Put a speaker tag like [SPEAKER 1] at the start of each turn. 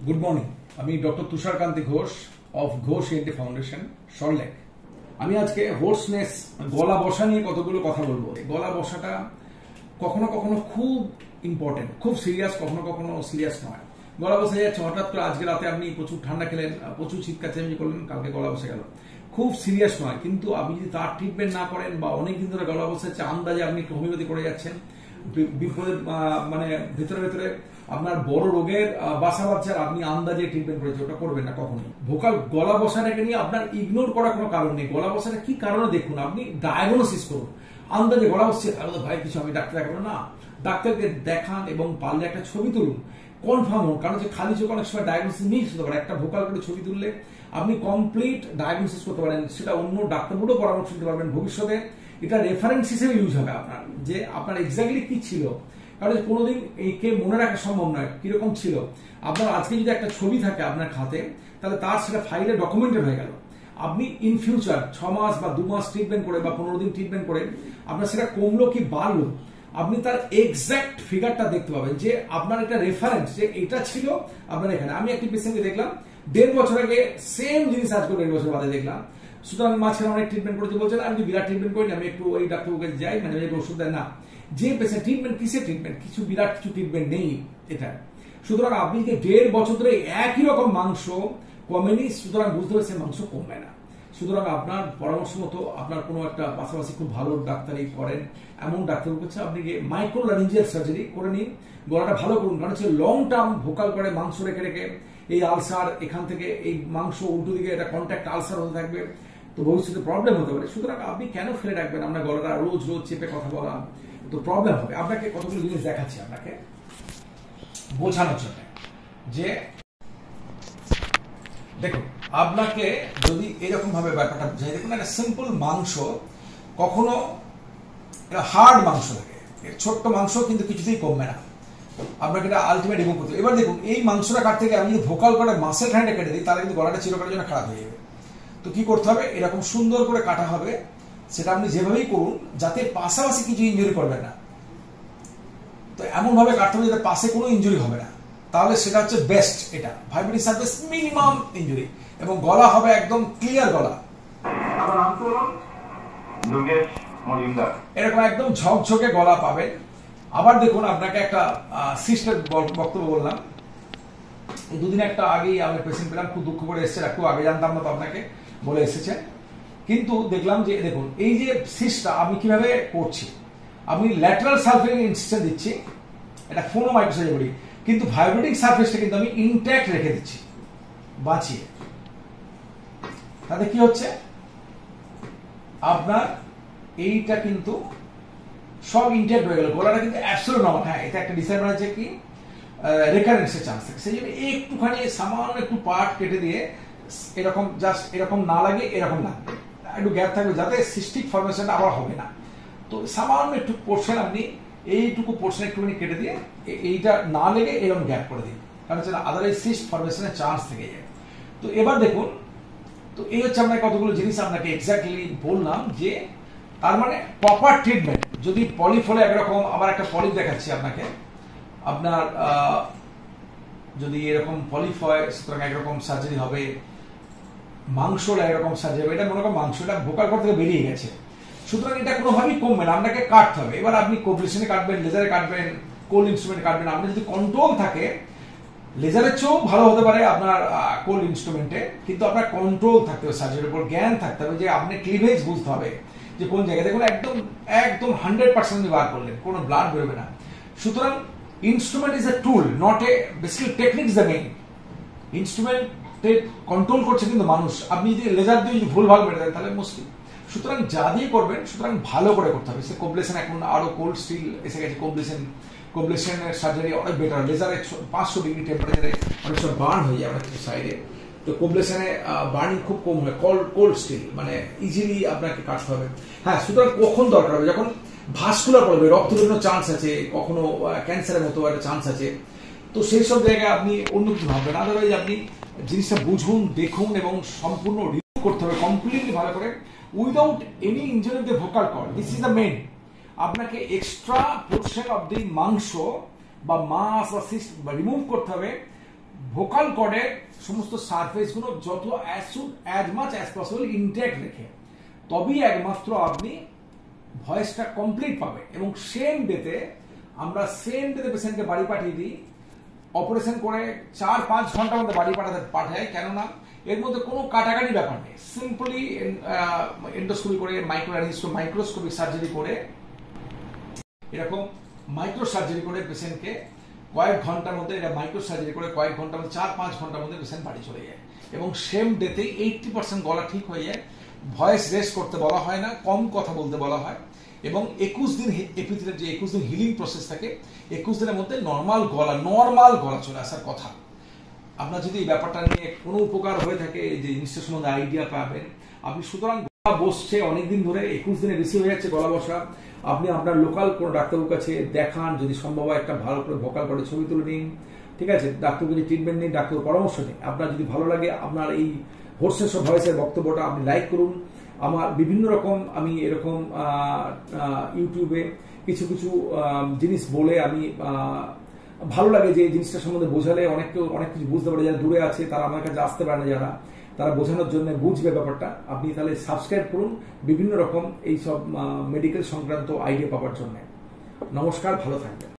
[SPEAKER 1] Good morning. আমি doctor Tusharkanti Ghosh of Ghosh ENT foundation, Salt Lake. আমি আজকে হোর্সনেস, গলা বসা নিয়ে কতগুলো কথা বলবো। গলা বসাটা কখনো কখনো খুব ইম্পর্টেন্ট, খুব সিরিয়াস, কখনো কখনো সিরিয়াস নয়। গলা বসে যাচ্ছে হঠাৎ করে, আজকে রাতে আপনি প্রচুর ঠান্ডা খেলেন, প্রচুর চিৎকার চেঁচামেচি করলেন, কালকে গলা বসে গেল, খুব সিরিয়াস নয়। কিন্তু আপনি যদি তার ট্রিটমেন্ট না করেন বা অনেকদিন ধরে গলা বসে যাচ্ছে, আন্দাজে আপনি হোমিওপ্যাথি করে যাচ্ছেন, বিপদের মানে ভেতরে ভেতরে আপনার বড় রোগের বাসা বাচ্চা, আপনি আন্দাজে ট্রিটমেন্ট করেছে, ওটা করবেন না কখনোই। ভোকাল গলা বসাটাকে নিয়ে আপনার ইগনোর করার কোনো কারণ নেই। গলা বসাটা কি কারণে দেখুন, আপনি ডায়াগনোসিস করুন। আন্দাজে গলা বসছে, তাহলে ভাই কিছু আমি ডাক্তার দেখাবো না, ডাক্তারকে দেখান এবং পারলে একটা ছবি তুলুন, কনফার্ম হন। কারণ খালি চোখ অনেক সময় ডায়াগনোসিস মিস হতে পারে। একটা ভোকাল করে ছবি তুললে আপনি কমপ্লিট ডায়াগনোসিস করতে পারেন, সেটা অন্য ডাক্তারবাবুরও পরামর্শ দিতে পারবেন। ভবিষ্যতে এটা রেফারেন্স হিসেবে ইউজ হবে আপনার, যে আপনার এক্স্যাক্টলি কি ছিল। কারণ কোনোদিন একে মনে রাখা সম্ভব নয় কিরকম ছিল। আপনার আজকে যদি একটা ছবি থাকে আপনার খাতে, তাহলে তার সেটা ফাইলে ডকুমেন্টেড হয়ে গেল। আপনি ইন ফিউচার 6 মাস বা 2 মাস ট্রিটমেন্ট করে বা 15 দিন ট্রিটমেন্ট করে আপনার সেটা কমলো কি বাড়লো, আপনি তার এক্সাক্ট ফিগারটা দেখতে পাবেন, যে আপনার একটা রেফারেন্স, যে এটা ছিল আপনার এখানে। আমি একটি পেশেন্টকে দেখলাম 1.5 বছর আগে, সেম জিনিস আজকে 1.5 বছর বাদে দেখলাম। সুতরাং মাঝখানে অনেক ট্রিটমেন্ট করতে বলছেন, আমি বিরাট ট্রিটমেন্ট করিনি, আমি একটু ওই ডাক্তারকে যাই, মানে ওষুধ দেয় না। যে পেশেন্ট ট্রিটমেন্ট, কিসের ট্রিটমেন্ট, কিছু বিরাট কিছু ট্রিটমেন্ট নেই এটা। সুতরাং আপনি যে 1.5 বছর ধরে একই রকম মাংস কমেনি, সুতরাং বুঝতে পারছেন মাংস কমবে না। সুতরাং আপনার পরামর্শ মতো আপনার কোনো একটা পাশাপাশি খুব ভালো ডাক্তারি করেন এমন ডাক্তার কাছে আপনি গিয়ে মাইক্রো লারিঞ্জিয়াল সার্জারি করে নিন, গলাটা ভালো করুন। কারণ হচ্ছে লং টার্ম ভোকাল করে মাংস রেখে রেখে এই আলসার, এখান থেকে এই মাংস উল্টো দিকে এটা কন্ট্যাক্ট আলসার হতে থাকবে, তো ভবিষ্যতে প্রবলেম হতে পারে। সুতরাং আপনি কেন ফেলে রাখবেন আপনার গলাটা, রোজ রোজ চেপে কথা বলা, তো প্রবলেম হবে। আপনাকে কতগুলো জিনিস দেখাচ্ছি আপনাকে বোঝানোর জন্য, যে দেখুন, আপনাকে যদি এরকম ভাবে ব্যাপারটা বোঝাই, দেখুন একটা সিম্পল মাংস কখনো হার্ড মাংস থাকে, ছোট্ট মাংস কিন্তু কিছুতেই কমবে না, আপনাকে এটা আলটিমেট রিমুভ করতে হবে। এবার দেখুন, এই মাংসটা কাটতে গিয়ে আমি যদি ভোকাল করে মাসেল হ্যান্ডে কেটে দিই, তাহলে কিন্তু গলাটা চিরকালের জন্য খারাপ হয়ে যাবে। তো কি করতে হবে, এরকম সুন্দর করে কাটা হবে, সেটা আপনি যেভাবেই করুন যাতে পাশাপাশি কিছু ইনজুরি করবেন না। তো এমন ভাবে কাটতে হবে যাতে পাশে কোনো ইনজুরি হবে না, তাহলে সেটা হচ্ছে বেস্ট। এটা ভাইব্রেটিং সার্ভিস মিনিমাম ইনজুরি, এবং গলা হবে একদম ক্লিয়ার গলা।
[SPEAKER 2] আমার নাম তো দুর্গেশ মজুমদার।
[SPEAKER 1] এরকম একদম ঝকঝকে গলা পাবেন। আবার দেখুন, আপনাকে একটা সিস্টের বক্তব্য বললাম, এই দুদিন একটা আগেই আমরা পেশেন্ট পেলাম, খুব দুঃখ করে এসেছে, একটু আগে জানতাম না, তো আপনাকে বলে এসেছে। কিন্তু দেখলাম যে দেখুন, এই যে সিস্টটা আমি কিভাবে করছি, আমি ল্যাটারাল সার্ফেস ইনসিশন দিচ্ছি, এটা ফোনো মাইক্রোসার্জারি, কিন্তু ভাইব্রেটিং সার্ফেসটা কিন্তু আমি ইনট্যাক্ট রেখে দিচ্ছি বাঁচিয়ে। তাতে কি হচ্ছে, আপনার এইটা কিন্তু সব ইনট্যাক্ট হয়ে গেল, গলাটা কিন্তু অ্যাবসলিউট নর্মাল। হ্যাঁ, এটা একটা ডিসঅ্যাডভান্টেজ আছে কি, রেকারেন্সের চান্স থাকে, সেই জন্য একটুখানি সামান্য একটু পার্ট কেটে দিয়ে এরকম জাস্ট এরকম না লাগে, এরকম লাগবে, একটু গ্যাপ থাকবে, যাতে সিস্টিক ফরমেশনটা আবার হবে না। তো সামান্য একটু পোর্শন আপনি এইটুকু পোর্শন একটুখানি কেটে দিয়ে এইটা না লেগে এরকম গ্যাপ করে দিন, কারণ হচ্ছে আদারওয়াইজ সিস্ট ফরমেশনের চান্স থেকে যায়। তো এবার দেখুন, তো এই হচ্ছে আপনাকে কতগুলো জিনিস আপনাকে এক্স্যাক্টলি বললাম, যে তার মানে প্রপার ট্রিটমেন্ট। যদি পলিপ হলে একরকম, আবার একটা পলিপ দেখাচ্ছি আপনাকে, আপনার যদি এরকম পলিপ হয়, সুতরাং একরকম সার্জারি হবে, মাংসটা একরকম সার্জারি হবে। এটা মনে করেন মাংসটা ভোকাল কর থেকে বেরিয়ে গেছে, সুতরাং এটা কোনোভাবেই কমবে না, আপনাকে কাটতে হবে। এবার আপনি কোবলেশনে কাটবেন, লেজারে কাটবেন, কোল্ড ইনস্ট্রুমেন্ট কাটবেন। আপনার যদি কন্ট্রোল থাকে, লেজারের চেয়েও ভালো হতে পারে আপনার কোল্ড ইনস্ট্রুমেন্টে, কিন্তু আপনার কন্ট্রোল থাকতে হবে, সার্জারির উপর জ্ঞান থাকতে হবে, যে আপনি ক্লিভেজ বুঝতে হবে যে কোন জায়গায়। দেখুন, একদম একদম 100% বার করলেন, কোনো ব্লাড বেরোবে না। সুতরাং instrument is a tool, not a, basically technique is the main. ইনস্ট্রুমেন্টে কন্ট্রোল করছে কিন্তু মানুষ। আপনি যদি লেজার দিয়ে যদি ভুলভাল মেরে দেন, তাহলে মুশকিল। সুতরাং যা দিয়ে করবেন, সুতরাং ভালো করে করতে হবে। সে কোবলেশন, এখন আরো কোল্ড স্টিল এসে গেছে, কোবলেশনের সার্জারি অনেক বেটার। লেজারে 500 ডিগ্রি টেম্পারেচারে অনেক সময় বার্ন হয়ে যায় অনেক সাইডে, তো কোবলেশনে বার্নিং খুব কম হয়। কোল্ড স্টিল মানে ইজিলি আপনাকে কাটতে হবে। হ্যাঁ, সুতরাং কখন দরকার হবে, যখন ভাস্কুলার প্রবলেম, রক্ত বেরোনোর চান্স আছে, কখনো ক্যান্সারের মতো একটা চান্স আছে, তো সেই সব জায়গায় আপনি অন্য কিছু ভাববেন। আদারওয়াইজ আপনি জিনিসটা বুঝুন, দেখুন, এবং সম্পূর্ণ রিভিউ করতে হবে কমপ্লিটলি ভালো করে, without any injury of the vocal cord. This is the main. আপনাকে এক্সট্রা পোর্শন অফ দি মাংস বা মাস বা সিস্ট রিমুভ করতে হবে, ভোকাল কর্ডের সমস্ত সারফেস গুলো যত as much as possible intact রেখে তবেই একমাত্র আপনি ভয়েসটা কমপ্লিট পাবে। এবং সেম ডেতে আমরা পেশেন্টকে বাড়ি পাঠিয়ে দিই, অপারেশন করে 4-5 ঘন্টার মধ্যে বাড়ি পাঠায়। কেননা এর মধ্যে কোনো কাটাকাটি ব্যাপার নেই, সিম্পলি এন্ডোস্কোপি করে মাইক্রোস্কোপিক সার্জারি করে এরকম মাইক্রো সার্জারি করে পেশেন্টকে কয়েক ঘন্টার মধ্যে, এটা মাইক্রো সার্জারি করে কয়েক ঘন্টার মধ্যে 4-5 ঘন্টার মধ্যে পেশেন্ট বাড়ি চলে যায়। এবং সেম ডেতেই 80% গলা ঠিক হয়ে যায়। ভয়েস রেস্ট করতে বলা হয় না, কম কথা বলতে বলা হয়। এবং 21 দিন এপিথেলিয়াল যে 21 দিন হিলিং প্রসেস থাকে, 21 দিনের মধ্যে নর্মাল গলা চলে আসার কথা। আপনার যদি এই ব্যাপারটা নিয়ে কোনো উপকার হয়ে থাকে, যে জিনিসটার সম্বন্ধে আইডিয়া পাবেন আপনি। সুতরাং গলা বসছে অনেকদিন ধরে, 21 দিনে বেশি হয়ে যাচ্ছে গলা বসা, আপনি আপনার লোকাল কোনো ডাক্তারবাবুর কাছে দেখান, যদি সম্ভব হয় একটা ভালো করে ভোকাল কর্ডের ছবি তুলে নিন, ঠিক আছে, ডাক্তারকে যদি ট্রিটমেন্ট নিন, ডাক্তার পরামর্শ নিন। আপনার যদি ভালো লাগে আপনার এই হোর্সনেস অফ ভয়েসের বক্তব্যটা আপনি লাইক করুন। আমার বিভিন্ন রকম আমি এরকম ইউটিউবে কিছু জিনিস বলে আমি ভালো লাগে যে জিনিসটার সম্বন্ধে বোঝালে অনেক কিছু বুঝতে পারে। যারা দূরে আছে তারা আমার কাছে আসতে পারে না, যারা তারা বোঝানোর জন্য বুঝবে ব্যাপারটা। আপনি তাহলে সাবস্ক্রাইব করুন বিভিন্ন রকম এইসব মেডিকেল সংক্রান্ত আইডিয়া পাওয়ার জন্য। নমস্কার, ভালো থাকবেন।